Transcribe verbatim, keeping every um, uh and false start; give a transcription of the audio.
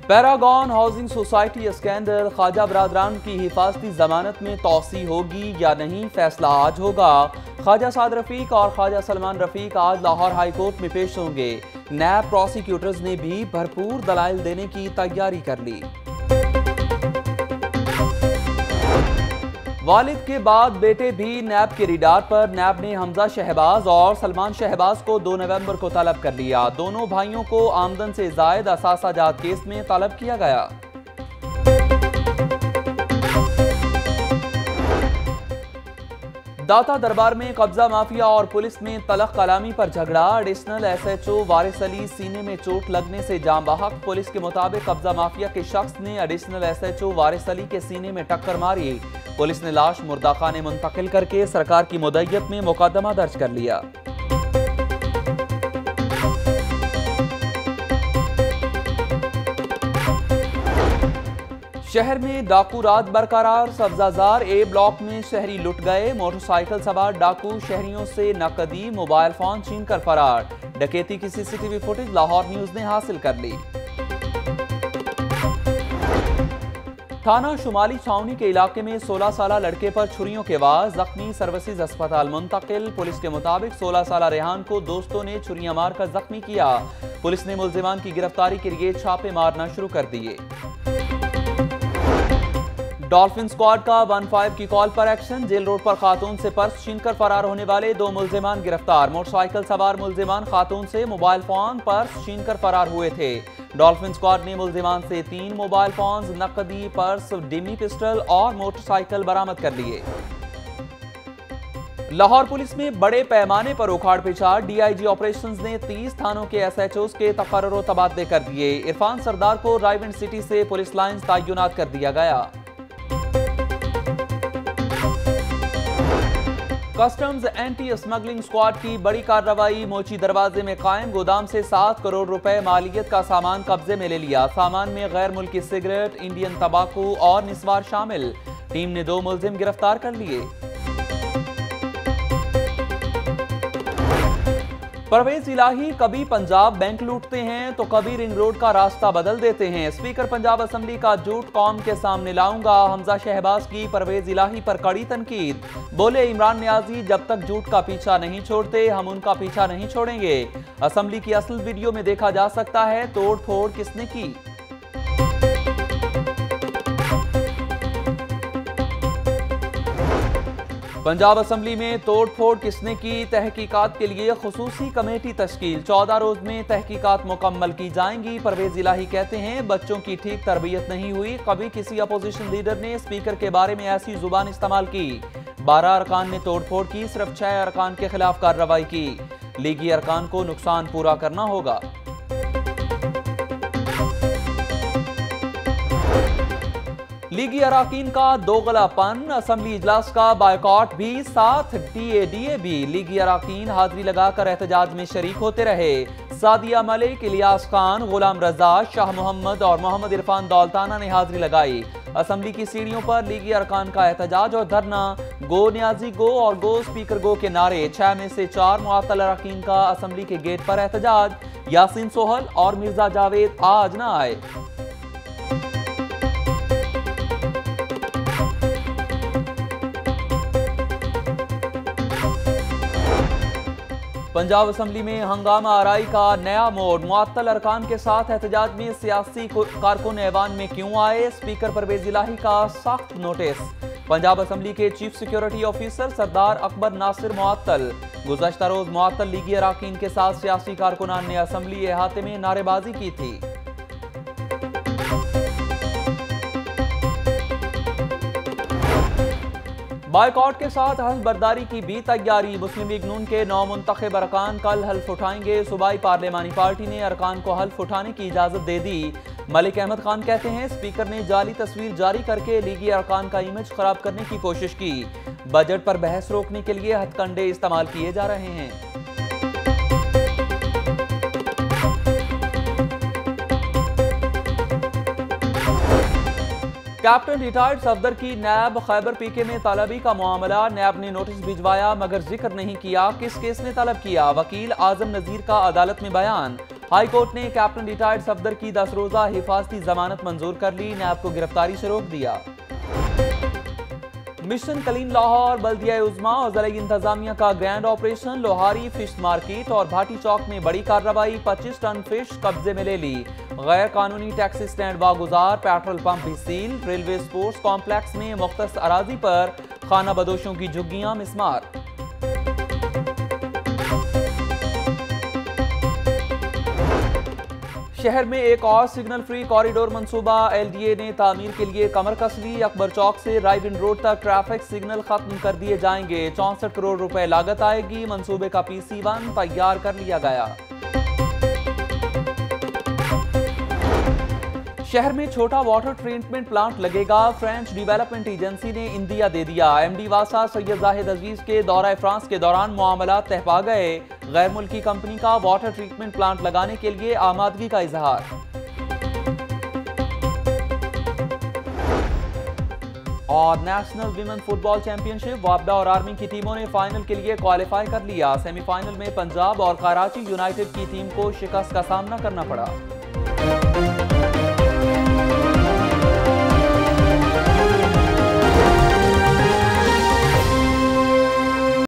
Paragon housing society scandal, Khawaja बरादरान की हिफाजती जमानत में तोसी होगी या नहीं, फैसला आज होगा। ख्वाजा साद रफीक और ख्वाजा सलमान रफीक आज लाहौर हाई कोर्ट में पेश होंगे। नैब प्रोसिक्यूटर्स ने भी भरपूर दलाइल देने की तैयारी कर ली। वालिद के बाद बेटे भी नैब के रिडार पर। नैब ने हमजा शहबाज और सलमान शहबाज को दो नवंबर को तलब कर लिया। दोनों भाइयों को आमदन से जायद असासा जात केस में तलब किया गया। दाता दरबार में कब्जा माफिया और पुलिस में तलख कलामी पर झगड़ा। Additional S H O Waris Ali सीने में चोट लगने से जाम बहक। पुलिस के मुताबिक कब्जा माफिया के शख्स ने additional S H O Waris Ali के सीने में टक्कर मारी। पुलिस ने लाश मुर्दाखाने मुंतकिल करके सरकार की मुद्दत में मुकदमा दर्ज कर लिया। शहर में डाकू रात बरकरार। सब्जाजार ए ब्लॉक में शहरी लुट गए। मोटरसाइकिल सवार डाकू शहरियों से नकदी मोबाइल फोन छीन कर फरार। डकैती की सीसीटीवी फुटेज लाहौर न्यूज ने हासिल कर ली। थाना शुमाली छावनी के इलाके में सोलह साल लड़के पर छुरियों के वार। जख्मी सर्विसेज अस्पताल मुंतकिल। पुलिस के मुताबिक सोलह साल रेहान को दोस्तों ने छुरियां मारकर जख्मी किया। पुलिस ने मुल्जिमान की गिरफ्तारी के लिए छापे मारना शुरू कर दिए। डॉल्फिन स्क्वाड का वन फाइव की कॉल पर एक्शन। जेल रोड पर खातून से पर्स छीनकर फरार होने वाले दो मुल्जिमान गिरफ्तार। मोटरसाइकिल सवार मुल्जिमान खातून से मोबाइल फोन पर्स छीनकर फरार हुए थे। डॉल्फिन स्क्वाड ने मुल्जिमान से तीन मोबाइल फोन, नकदी, पर्स, डिमी पिस्टल और मोटरसाइकिल बरामद कर लिए। लाहौर पुलिस में बड़े पैमाने पर उखाड़ पिछाड़। डीआईजी ऑपरेशंस ने तीस थानों के एसएचओस के तकर्रुर तबादले कर दिए। इरफान सरदार को रायवेंड सिटी से पुलिस लाइंस तैनात कर दिया गया। कस्टम्स एंटी स्मगलिंग स्क्वाड की बड़ी कार्रवाई। मोची दरवाजे में कायम गोदाम से सात करोड़ रुपए मालियत का सामान कब्जे में ले लिया। सामान में गैर मुल्की सिगरेट, इंडियन तंबाकू और निस्वार शामिल। टीम ने दो मुल्जिम गिरफ्तार कर लिए। परवेज इलाही कभी पंजाब बैंक लूटते हैं तो कभी रिंग रोड का रास्ता बदल देते हैं। स्पीकर पंजाब असेंबली का झूठ कौम के सामने लाऊंगा। हमजा शहबाज की परवेज इलाही पर कड़ी तनकीद। बोले, इमरान नियाजी जब तक झूठ का पीछा नहीं छोड़ते हम उनका पीछा नहीं छोड़ेंगे। असेंबली की असल वीडियो में देखा जा सकता है तोड़ फोड़ किसने की। पंजाब असेंबली में तोड़ फोड़ किसने की, तहकीकात के लिए खुसूसी कमेटी तश्कील। चौदह रोज में तहकीकात मुकम्मल की जाएंगी। परवेज इलाही कहते हैं बच्चों की ठीक तरबियत नहीं हुई। कभी किसी अपोजिशन लीडर ने स्पीकर के बारे में ऐसी जुबान इस्तेमाल की। बारह अरकान ने तोड़ फोड़ की, सिर्फ छह अरकान के खिलाफ कार्रवाई की। लीगी अरकान को नुकसान पूरा करना होगा। लीगी अराकीन का दोगलापन। असेंबली इजलास का बायकॉट भी साथ। डीए भी। लीगी अराकीन हाजिरी लगाकर एहतजाज में शरीक होते रहे। सादिया मलिक, इलियास खान, गुलाम रजा, शाह मोहम्मद और मोहम्मद इरफान दौलताना ने हाजिरी लगाई। असेंबली की सीढ़ियों पर लीगी अरकान का एहतजाज और धरना। गो न्याजी गो और गो स्पीकर गो के नारे। छह में से चार मुअत्तल अराकीन का असेंबली के गेट पर एहतजाज। यासीन सोहल और मिर्जा जावेद आज न आए। पंजाब असेंबली में हंगामा आराई का नया मोड़। मुअत्तल अरकान के साथ एहतजाज में सियासी कारकुन ऐवान में क्यों आए, स्पीकर परवेज इलाही का सख्त नोटिस। पंजाब असेंबली के chief security officer Sardar Akbar Nasir मुअत्तल। गुज़श्ता रोज मुअत्तल लीगी अरकान के साथ सियासी कारकुनान ने असेंबली अहाते में नारेबाजी की थी। बायकॉट के साथ हल्फ बर्दारी की भी तैयारी। मुस्लिम लीग नून के नौ मुंतखब अरकान कल हल्फ उठाएंगे। सूबाई पार्लिमानी पार्टी ने अरकान को हल्फ उठाने की इजाजत दे दी। मलिक अहमद खान कहते हैं स्पीकर ने जाली तस्वीर जारी करके लीगी अरकान का इमेज खराब करने की कोशिश की। बजट पर बहस रोकने के लिए हथकंडे इस्तेमाल किए जा रहे हैं। कैप्टन रिटायर्ड सफदर की नैब खैबर पीके में तलबी का मामला। नैब ने नोटिस भिजवाया मगर जिक्र नहीं किया किस केस में तलब किया। वकील आजम नजीर का अदालत में बयान। हाई कोर्ट ने कैप्टन रिटायर्ड सफदर की दस रोजा हिफाजती जमानत मंजूर कर ली, नैब को गिरफ्तारी से रोक दिया। मिशन कलीन लाहौर, बल्दिया उज़्मा और ज़िला इंतजामिया का grand operation. Lohari fish market और भाटी चौक में बड़ी कार्रवाई, पच्चीस टन फिश कब्जे में ले ली। गैर कानूनी टैक्सी स्टैंड वागुजार, पेट्रोल पंप भी सील। रेलवे स्पोर्ट्स कॉम्प्लेक्स में मुख्तस अराजी पर खाना बदोशों की झुग्गियां मिसमार। शहर में एक और सिग्नल फ्री कॉरिडोर मंसूबा, एलडीए ने तामीर के लिए कमर कस ली। अकबर चौक से राइविन रोड तक ट्रैफिक सिग्नल खत्म कर दिए जाएंगे। चौसठ करोड़ रुपए लागत आएगी। मंसूबे का पीसी वन तैयार कर लिया गया। शहर में छोटा वाटर ट्रीटमेंट प्लांट लगेगा। फ्रेंच डेवलपमेंट एजेंसी ने इंदिया दे दिया। एमडी वासा सैयद जाहिद अजीज के दौरा फ्रांस के दौरान मामलात तह पा गए। गैर मुल्की कंपनी का वाटर ट्रीटमेंट प्लांट लगाने के लिए आमादगी का इजहार। और नेशनल विमेन फुटबॉल चैंपियनशिप, वापडा और आर्मी की टीमों ने फाइनल के लिए क्वालिफाई कर लिया। सेमीफाइनल में पंजाब और कराची यूनाइटेड की टीम को शिकस्त का सामना करना पड़ा।